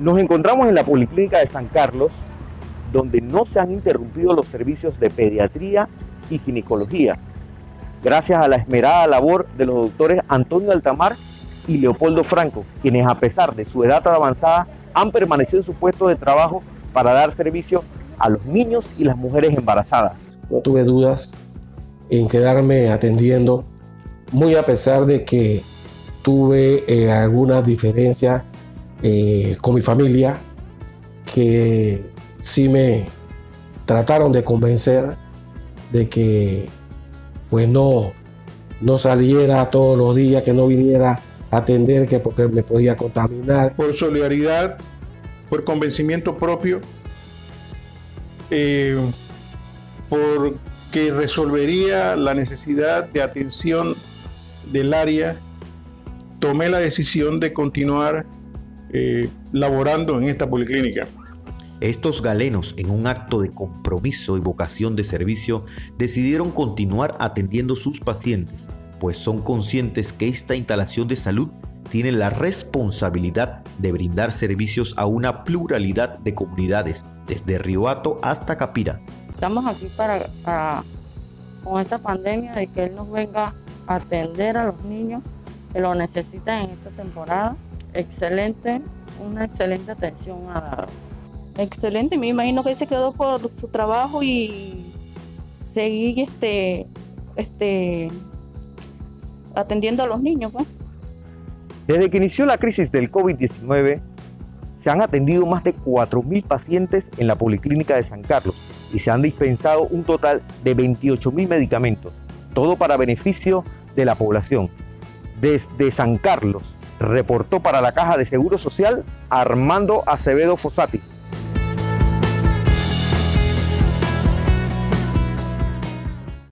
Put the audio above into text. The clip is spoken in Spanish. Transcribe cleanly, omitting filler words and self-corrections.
Nos encontramos en la Policlínica de San Carlos, donde no se han interrumpido los servicios de pediatría y ginecología, gracias a la esmerada labor de los doctores Antonio Altamar y Leopoldo Franco, quienes a pesar de su edad avanzada han permanecido en su puesto de trabajo para dar servicio a los niños y las mujeres embarazadas. No tuve dudas en quedarme atendiendo, muy a pesar de que tuve algunas diferencias con mi familia, que sí me trataron de convencer de que pues no saliera todos los días, que no viniera a atender, que porque me podía contaminar. Por solidaridad, por convencimiento propio, porque resolvería la necesidad de atención del área, tomé la decisión de continuar laborando en esta policlínica. Estos galenos, en un acto de compromiso y vocación de servicio, decidieron continuar atendiendo sus pacientes, pues son conscientes que esta instalación de salud tiene la responsabilidad de brindar servicios a una pluralidad de comunidades, desde Río Hato hasta Capira. Estamos aquí con esta pandemia, de que Él nos venga a atender a los niños que lo necesitan en esta temporada. Excelente, una excelente atención ha dado. Excelente, me imagino que él se quedó por su trabajo y seguir atendiendo a los niños, pues. Desde que inició la crisis del COVID-19, se han atendido más de 4.000 pacientes en la Policlínica de San Carlos y se han dispensado un total de 28.000 medicamentos, todo para beneficio de la población. Desde San Carlos, reportó para la Caja de Seguro Social Armando Acevedo Fossati.